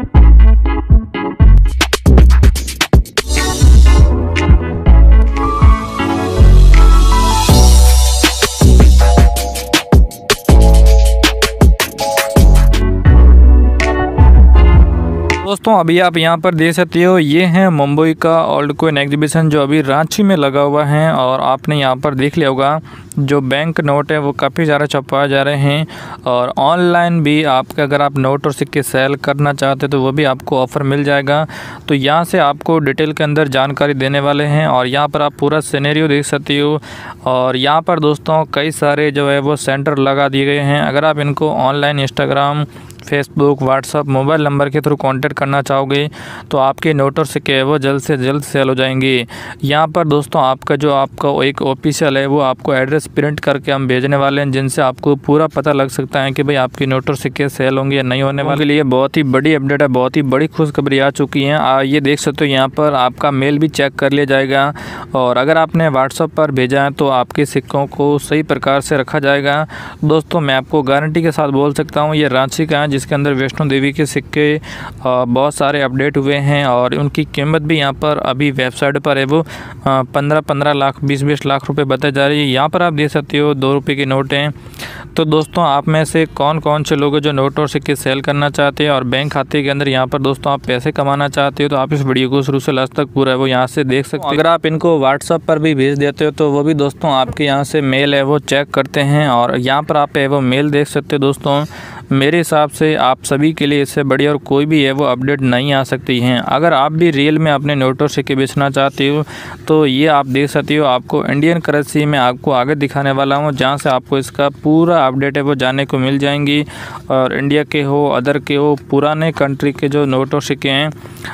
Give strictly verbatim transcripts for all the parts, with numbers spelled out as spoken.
दोस्तों अभी आप यहाँ पर देख सकते हो, ये है मुंबई का ओल्ड कॉइन एग्जीबिशन जो अभी रांची में लगा हुआ है। और आपने यहाँ पर देख लिया होगा जो बैंक नोट है वो काफ़ी ज़्यादा छपवाए जा रहे हैं। और ऑनलाइन भी आपके अगर आप नोट और सिक्के सेल करना चाहते तो वो भी आपको ऑफ़र मिल जाएगा। तो यहाँ से आपको डिटेल के अंदर जानकारी देने वाले हैं और यहाँ पर आप पूरा सिनेरियो देख सकते हो। और यहाँ पर दोस्तों कई सारे जो है वो सेंटर लगा दिए गए हैं। अगर आप इनको online Instagram, Facebook, WhatsApp, mobile number के थ्रू कांटेक्ट करना चाहोगे तो आपके नोट और सिक्के वो जल्द से जल्द सेल हो जाएंगे। यहाँ पर दोस्तों आपका जो आपका एक ऑफिशियल है वो आपको एड्रेस प्रिंट करके हम भेजने वाले हैं, जिनसे आपको पूरा पता लग सकता है कि भाई आपके नोट और सिक्के सेल होंगे या नहीं होने वाले। के लिए बहुत ही बड़ी अपडेट है, बहुत ही बड़ी खुशखबरी आ चुकी है। आ, ये देख सकते हो यहाँ पर आपका मेल भी चेक कर लिया जाएगा। और अगर आपने व्हाट्सअप पर भेजा है तो आपके सिक्कों को सही प्रकार से रखा जाएगा। दोस्तों मैं आपको गारंटी के साथ बोल सकता हूँ ये रांची का है, जिसके अंदर वैष्णो देवी के सिक्के बहुत सारे अपडेट हुए हैं। और उनकी कीमत भी यहाँ पर अभी वेबसाइट पर है वो पंद्रह पंद्रह लाख बीस बीस लाख रुपए बताई जा रही है। यहाँ पर आप देख सकते हो दो रुपये के नोट हैं। तो दोस्तों आप में से कौन कौन से लोग जो नोट और सिक्के सेल करना चाहते हैं और बैंक खाते के अंदर यहाँ पर दोस्तों आप पैसे कमाना चाहते हो तो आप इस वीडियो को शुरू से लास्ट तक पूरा है वो यहाँ से देख सकते हो। अगर आप इनको व्हाट्सअप पर भी भेज देते हो तो वो भी दोस्तों आपके यहाँ से मेल है वो चेक करते हैं। और यहाँ पर आप है वो मेल देख सकते हो। दोस्तों मेरे हिसाब से आप सभी के लिए इससे बढ़िया और कोई भी है वो अपडेट नहीं आ सकती हैं। अगर आप भी रियल में अपने नोट और सिक्के बेचना चाहते हो तो ये आप देख सकते हो, आपको इंडियन करेंसी में आपको आगे दिखाने वाला हूँ, जहाँ से आपको इसका पूरा अपडेट है वो जानने को मिल जाएंगी। और इंडिया के हो, अदर के हो, पुराने कंट्री के जो नोट और सिक्के हैं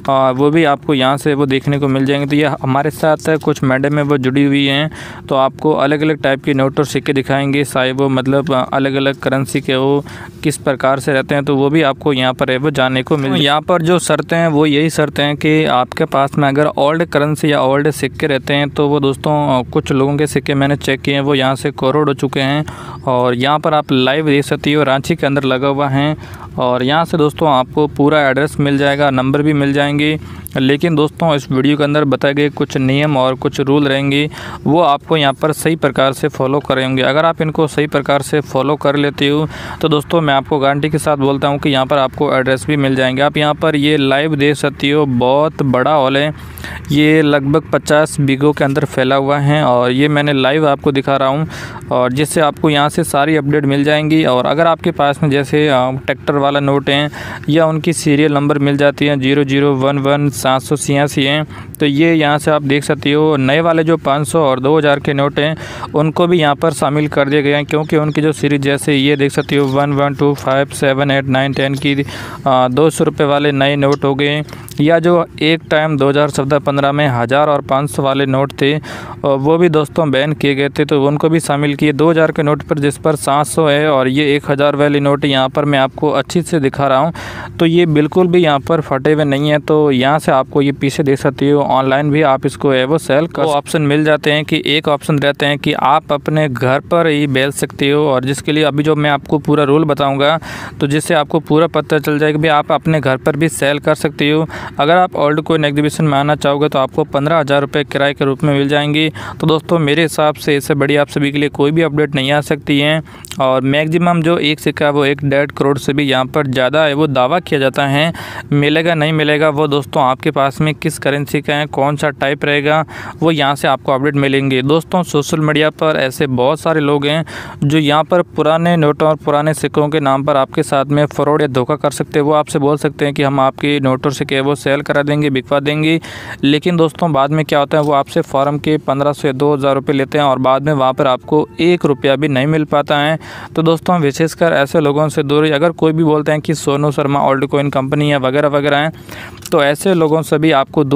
वो भी आपको यहाँ से वो देखने को मिल जाएंगे। तो ये हमारे साथ कुछ मैडम है वो जुड़ी हुई हैं, तो आपको अलग अलग टाइप के नोट और सिक्के दिखाएंगे, चाहे वो मतलब अलग अलग करेंसी के हो, किस प्रकार से रहते हैं, तो वो भी आपको यहाँ पर है वो जानने को मिल। यहाँ पर जो शर्तें हैं वो यही शर्तें हैं कि आपके पास में अगर ओल्ड करेंसी या ओल्ड सिक्के रहते हैं तो वो दोस्तों कुछ लोगों के सिक्के मैंने चेक किए हैं वो यहाँ से करोड़ हो चुके हैं। और यहाँ पर आप लाइव देख सकती हो, रांची के अंदर लगा हुआ है। और यहाँ से दोस्तों आपको पूरा एड्रेस मिल जाएगा, नंबर भी मिल जाएंगे। लेकिन दोस्तों इस वीडियो के अंदर बताए गए कुछ नियम और कुछ रूल रहेंगे वो आपको यहाँ पर सही प्रकार से फॉलो करेंगे। अगर आप इनको सही प्रकार से फॉलो कर लेते हो तो दोस्तों मैं आपको गारंटी के साथ बोलता हूँ कि यहाँ पर आपको एड्रेस भी मिल जाएंगे। आप यहाँ पर ये लाइव देख सकती हो, बहुत बड़ा हॉल है, ये लगभग पचास बीघों के अंदर फैला हुआ है। और ये मैंने लाइव आपको दिखा रहा हूँ और जिससे आपको यहाँ से सारी अपडेट मिल जाएंगी। और अगर आपके पास में जैसे ट्रैक्टर वाला नोट हैं या उनकी सीरियल नंबर मिल जाती है जीरो जीरो वन वन सात सौ छियासी हैं, तो ये यहाँ से आप देख सकती हो। नए वाले जो पाँच सौ और दो हज़ार के नोट हैं उनको भी यहाँ पर शामिल कर दिए गए हैं, क्योंकि उनकी जो सीरीज जैसे ये देख सकती हो one one two five seven eight nine ten की दो सौ रुपये वाले नए नोट हो गए, या जो एक टाइम दो हज़ार चौदह पंद्रह में हज़ार और पाँच सौ वाले नोट थे वो भी दोस्तों बैन किए गए थे, तो उनको भी शामिल किए। दो हज़ार के नोट पर जिस पर सात सौ है और ये एक हज़ार वाली नोट यहाँ पर मैं आपको अच्छी से दिखा रहा हूँ, तो ये बिल्कुल भी यहाँ पर फटे हुए नहीं है। तो यहाँ से आपको ये पीछे देख सकती हो, ऑनलाइन भी आप इसको है वो सेल कर ऑप्शन मिल जाते हैं कि एक ऑप्शन रहते हैं कि आप अपने घर पर ही बेच सकते हो। और जिसके लिए अभी जो मैं आपको पूरा रूल बताऊँगा तो जिससे आपको पूरा पता चल जाएगा कि आप अपने घर पर भी सेल कर सकते हो। अगर आप ओल्ड कॉइन एग्जीबिशन में आना चाहोगे तो आपको पंद्रह हज़ार रुपये किराए के रूप में मिल जाएंगी। तो दोस्तों मेरे हिसाब से इससे बड़ी आप सभी के लिए कोई भी अपडेट नहीं आ सकती है। और मैक्सिमम जो एक सिक्का वो एक डेढ़ करोड़ से भी यहाँ पर ज़्यादा है वो दावा किया जाता है। मिलेगा नहीं मिलेगा वो दोस्तों आपके पास में किस करेंसी का है, कौन सा टाइप रहेगा, वो यहाँ से आपको अपडेट मिलेंगे। दोस्तों सोशल मीडिया पर ऐसे बहुत सारे लोग हैं जो यहाँ पर पुराने नोटों और पुराने सिक्कों के नाम पर आपके साथ में फ्रॉड या धोखा कर सकते हैं। वो आपसे बोल सकते हैं कि हम आपके नोट और सिक्के वो सेल करा देंगे, बिकवा देंगे, लेकिन दोस्तों बाद में क्या होता है वो आपसे फॉर्म के पंद्रह सौ दो हज़ार रुपये लेते हैं और बाद में वहाँ पर आपको एक रुपया भी नहीं मिल पाता है। तो दोस्तों विशेषकर ऐसे लोगों से दूर, अगर कोई भी बोलते हैं कि Sonu Sharma old coin company है वगैरह वगैरह हैं, तो ऐसे लोगों से भी आपको दूर रहना होगा।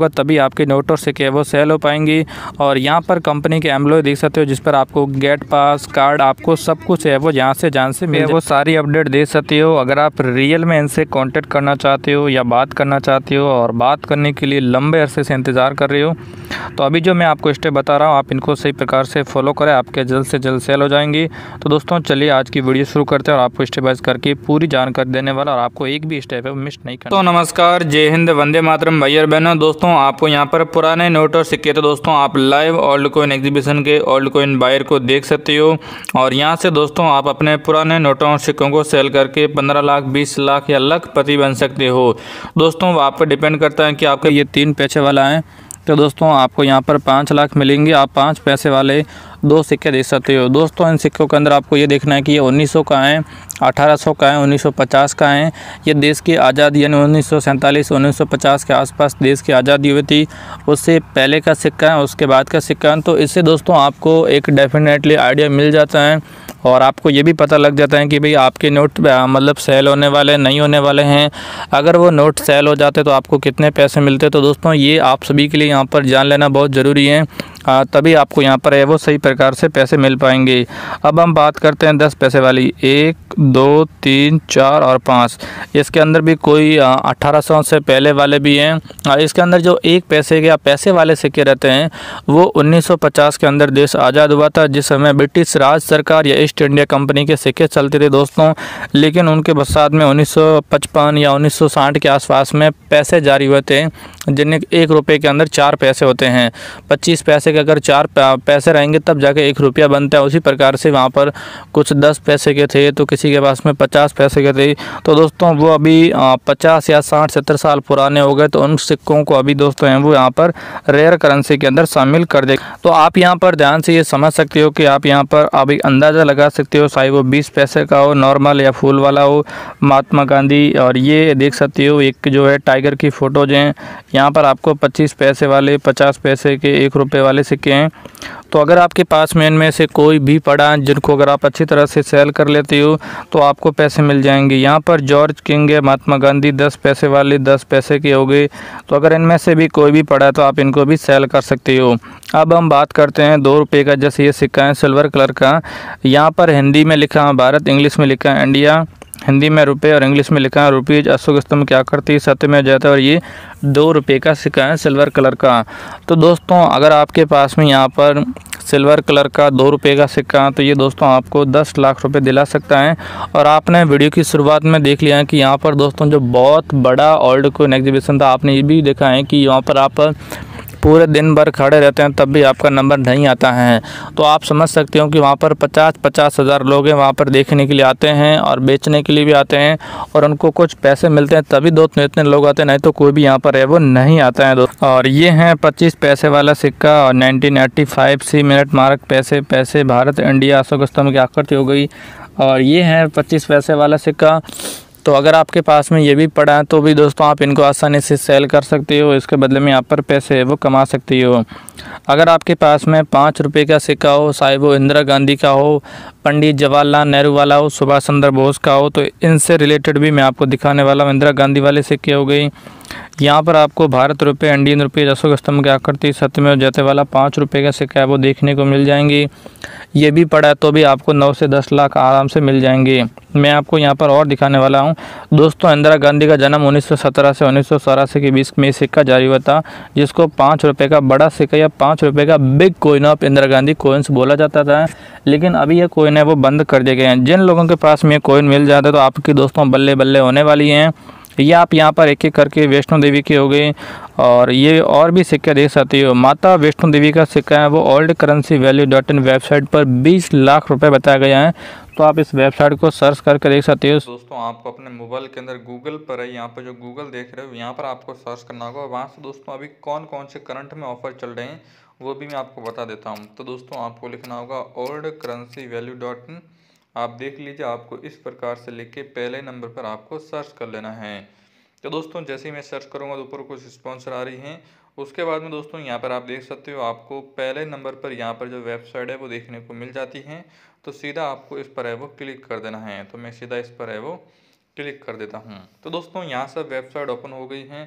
तभी आपके नोट और सिक्के वो सेल हो पाएंगी। और यहाँ पर कंपनी के एम्प्लॉय देख सकते हो जिस पर आपको गेट पास कार्ड आपको सब कुछ है वो यहाँ से जान से मिल वो सारी अपडेट दे सकते हो। अगर आप रियल में इनसे कांटेक्ट करना चाहते हो या बात करना चाहते हो और बात करने के लिए लंबे अरसे से इंतज़ार कर रहे हो तो अभी जो मैं आपको स्टेप बता रहा हूँ आप इनको सही प्रकार से फॉलो करें, आपके जल्द से जल्द सेल हो जाएंगी। तो दोस्तों चलिए आज की वीडियो शुरू करते हैं और आपको स्टेप बाइज करके पूरी जानकारी देने वाला और आपको एक भी स्टेप है वो मिस नहीं करना। तो नमस्कार, जय हिंद, वंदे मातरम भाई और बहनों। दोस्तों आपको यहाँ पर पुराने नोट और सिक्के तो दोस्तों आप लाइव ओल्ड कॉइन एग्जीबिशन के ओल्ड कॉइन बायर को देख सकते हो और यहाँ से दोस्तों आप अपने पुराने नोटों और सिक्कों को सेल करके पंद्रह लाख बीस लाख या लखपति बन सकते हो। दोस्तों आप पर डिपेंड करता है कि आपका ये तीन पैसे वाला है तो दोस्तों आपको यहाँ पर पाँच लाख मिलेंगे। आप पाँच पैसे वाले दो सिक्के देख सकते हो। दोस्तों इन सिक्कों के अंदर आपको ये देखना है कि ये उन्नीस सौ का है, अठारह सौ का है, उन्नीस सौ पचास का है। ये देश की आज़ादी यानी उन्नीस सौ सैंतालीस उन्नीस सौ पचास के आसपास देश की आज़ादी हुई थी, उससे पहले का सिक्का है, उसके बाद का सिक्का है। तो इससे दोस्तों आपको एक डेफिनेटली आइडिया मिल जाता है और आपको ये भी पता लग जाता है कि भाई आपके नोट मतलब सेल होने वाले नहीं होने वाले हैं। अगर वो नोट सेल हो जाते तो आपको कितने पैसे मिलते। तो दोस्तों ये आप सभी के लिए यहाँ पर जान लेना बहुत ज़रूरी है, तभी आपको यहाँ पर है वो सही प्रकार से पैसे मिल पाएंगे। अब हम बात करते हैं दस पैसे वाली, एक दो तीन चार और पाँच। इसके अंदर भी कोई अठारह सौ से पहले वाले भी हैं। इसके अंदर जो एक पैसे के या पैसे वाले सिक्के रहते हैं वो उन्नीस सौ पचास के अंदर देश आज़ाद हुआ था, जिस समय ब्रिटिश राज सरकार या ईस्ट इंडिया कंपनी के सिक्के चलते थे दोस्तों। लेकिन उनके पश्चात में उन्नीस सौ पचपन या उन्नीस सौ साठ के आसपास में पैसे जारी हुए थे जिनमें एक रुपये के अंदर चार पैसे होते हैं। पच्चीस पैसे के अगर चार पैसे रहेंगे तब जाके एक रुपया बनता है। उसी प्रकार से वहाँ पर कुछ दस पैसे के थे तो किसी के पास में पचास पैसे के थे। तो दोस्तों वो अभी पचास या साठ सत्तर साल पुराने हो गए तो उन सिक्कों को अभी दोस्तों हैं वो यहाँ पर रेयर करेंसी के अंदर शामिल कर दे। तो आप यहाँ पर ध्यान से ये समझ सकते हो कि आप यहाँ पर अभी अंदाज़ा लगा सकते हो, चाहे वो बीस पैसे का हो नॉर्मल या फूल वाला हो, महात्मा गांधी। और ये देख सकते हो एक जो है टाइगर की फ़ोटोज हैं। यहाँ पर आपको पच्चीस पैसे वाले, पचास पैसे के, एक रुपये वाले सिक्के हैं। तो अगर आपके पास में इनमें से कोई भी पड़ा जिनको अगर आप अच्छी तरह से सेल कर लेते हो तो आपको पैसे मिल जाएंगे। यहाँ पर जॉर्ज किंग है, महात्मा गांधी, दस पैसे वाले दस पैसे के हो गए। तो अगर इनमें से भी कोई भी पड़ा तो आप इनको भी सेल कर सकते हो। अब हम बात करते हैं दो रुपये का। जैसे ये सिक्का है सिल्वर कलर का, यहाँ पर हिंदी में लिखा है भारत, इंग्लिश में लिखा है इंडिया, हिंदी में रुपये और इंग्लिश में लिखा है रुपीज, अशोक स्तंभ क्या करती है सत्य में जाता है। और ये दो रुपये का सिक्का है सिल्वर कलर का। तो दोस्तों अगर आपके पास में यहाँ पर सिल्वर कलर का दो रुपये का सिक्का तो ये दोस्तों आपको दस लाख रुपए दिला सकता है। और आपने वीडियो की शुरुआत में देख लिया है कि यहाँ पर दोस्तों जो बहुत बड़ा ओल्ड कॉइन एग्जीबिशन था, आपने ये भी देखा है कि यहाँ पर आप पूरे दिन भर खड़े रहते हैं तब भी आपका नंबर नहीं आता है। तो आप समझ सकते हो कि वहाँ पर पचास पचास हज़ार लोग हैं वहाँ पर देखने के लिए आते हैं और बेचने के लिए भी आते हैं और उनको कुछ पैसे मिलते हैं तभी दोस्तों इतने लोग आते हैं, नहीं तो कोई भी यहाँ पर है वो नहीं आता है दोस्त। और ये हैं पच्चीस पैसे वाला सिक्का और nineteen eighty five C mint mark पैसे पैसे भारत इंडिया अशोक स्तंभ की आकृति हो गई। और ये है पच्चीस पैसे वाला सिक्का। तो अगर आपके पास में ये भी पड़ा है तो भी दोस्तों आप इनको आसानी से सेल कर सकते हो, इसके बदले में यहाँ पर पैसे वो कमा सकते हो। अगर आपके पास में पाँच रुपये का सिक्का हो, चाहे वो इंदिरा गांधी का हो, पंडित जवाहरलाल नेहरू वाला हो, सुभाष चंद्र बोस का हो, तो इनसे रिलेटेड भी मैं आपको दिखाने वाला हूँ। इंदिरा गांधी वाले सिक्के हो गई। यहाँ पर आपको भारत रुपये, इंडियन रुपये, अशोक स्तंभ की आकृति, सत्यमेव जयते वाला पाँच रुपये का सिक्का है वो देखने को मिल जाएंगे। ये भी पड़ा है तो भी आपको नौ से दस लाख आराम से मिल जाएंगे। मैं आपको यहाँ पर और दिखाने वाला हूँ दोस्तों। इंदिरा गांधी का जन्म उन्नीस सौ सत्रह से उन्नीस सौ चौरासी के बीच में सिक्का जारी हुआ था, जिसको पाँच रुपये का बड़ा सिक्का या पाँच रुपये का big coin of Indira Gandhi coins बोला जाता था। लेकिन अभी ये कॉइन है वो बंद कर दिए गए हैं। जिन लोगों के पास में कॉइन मिल जाता है तो आपकी दोस्तों बल्ले बल्ले होने वाली हैं। ये आप यहाँ पर एक एक करके वैष्णो देवी के हो गए और ये और भी सिक्के देख सकते हो। माता वैष्णो देवी का सिक्का है वो old currency value dot in website पर बीस लाख रुपए बताया गया है। तो आप इस वेबसाइट को सर्च करके देख सकते हो। दोस्तों आपको अपने मोबाइल के अंदर गूगल पर है, यहाँ पर जो गूगल देख रहे हो यहाँ पर आपको सर्च करना होगा। वहाँ से दोस्तों अभी कौन कौन से करंट में ऑफर चल रहे हैं वो भी मैं आपको बता देता हूँ। तो दोस्तों आपको लिखना होगा old currency value dot in. आप देख लीजिए, आपको इस प्रकार से लिख के पहले नंबर पर आपको सर्च कर लेना है। तो दोस्तों जैसे ही मैं सर्च करूँगा तो ऊपर कुछ स्पॉन्सर आ रही हैं। उसके बाद में दोस्तों यहाँ पर आप देख सकते हो आपको पहले नंबर पर यहाँ पर जो वेबसाइट है वो देखने को मिल जाती है। तो सीधा आपको इस पर है वो क्लिक कर देना है। तो मैं सीधा इस पर है वो क्लिक कर देता हूँ। तो दोस्तों यहाँ से वेबसाइट ओपन हो गई है।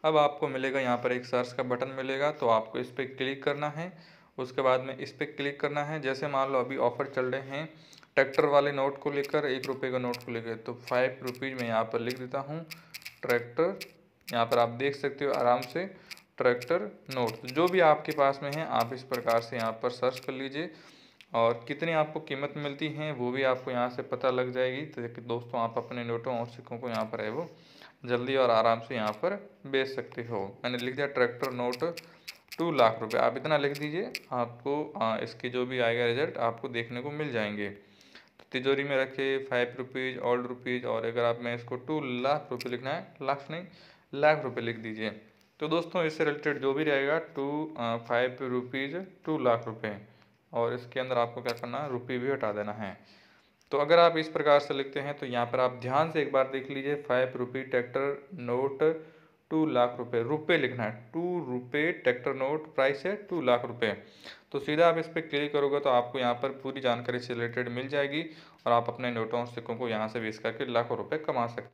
अब आपको मिलेगा यहाँ पर एक सर्च का बटन मिलेगा, तो आपको इस पर क्लिक करना है। उसके बाद में इस पर क्लिक करना है। जैसे मान लो अभी ऑफ़र चल रहे हैं ट्रैक्टर वाले नोट को लेकर, एक रुपये का नोट को लेकर, तो फाइव रुपीज़ में यहाँ पर लिख देता हूँ ट्रैक्टर। यहाँ पर आप देख सकते हो आराम से ट्रैक्टर नोट, जो भी आपके पास में है आप इस प्रकार से यहाँ पर सर्च कर लीजिए और कितनी आपको कीमत मिलती है वो भी आपको यहाँ से पता लग जाएगी। तो दोस्तों आप अपने नोटों और सिक्कों को यहाँ पर है वो जल्दी और आराम से यहाँ पर बेच सकते हो। मैंने लिख दिया ट्रैक्टर नोट टू लाख रुपए, आप इतना लिख दीजिए, आपको आ, इसकी जो भी आएगा रिजल्ट आपको देखने को मिल जाएंगे। तो तिजोरी में रखे फाइव रुपीज़ ओल्ड रुपीज़, और अगर आप मैं इसको टू लाख रुपए लिखना है, लाख नहीं लाख रुपए लिख दीजिए। तो दोस्तों इससे रिलेटेड जो भी रहेगा two five rupees two lakh रुपए, और इसके अंदर आपको क्या करना है, रुपये भी हटा देना है। तो अगर आप इस प्रकार से लिखते हैं तो यहाँ पर आप ध्यान से एक बार देख लीजिए, फाइव रुपये ट्रैक्टर नोट टू लाख रुपए, रुपए लिखना है, टू रुपये ट्रैक्टर नोट, प्राइस है टू लाख रुपए। तो सीधा आप इस पर क्लिक करोगे तो आपको यहाँ पर पूरी जानकारी से रिलेटेड मिल जाएगी और आप अपने नोटों और सिक्कों को यहाँ से बेच करके लाखों रुपए कमा सकते हैं।